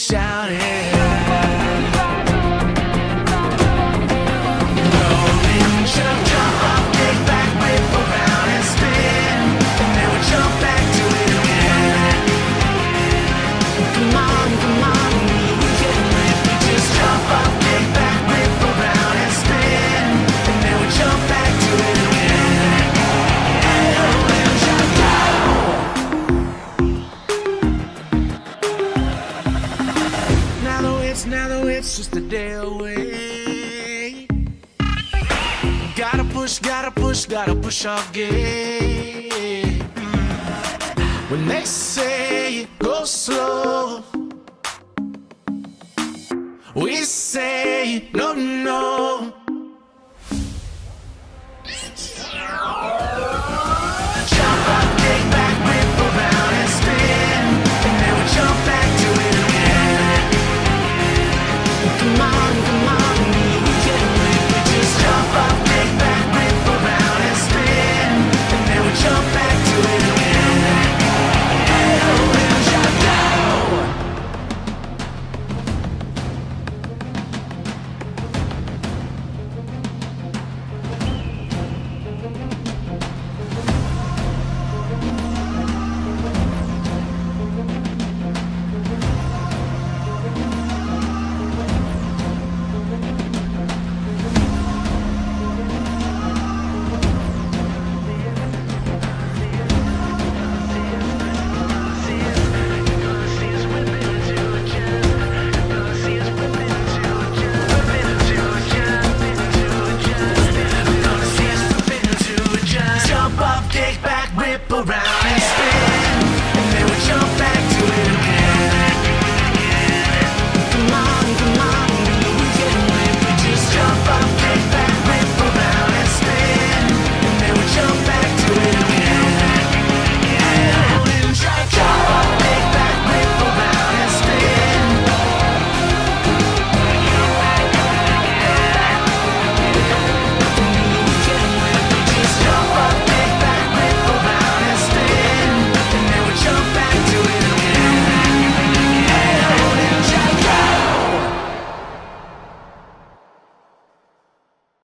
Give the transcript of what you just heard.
shout it. Go ninja, jump up, kick back, whip around and spin, and then we jump back to it again. Come on, we can live. We just jump up, kick back, whip around and spin, and then we jump back to it again. Now though it's just a day away. Gotta push our game. When they say go slow, we say no, no.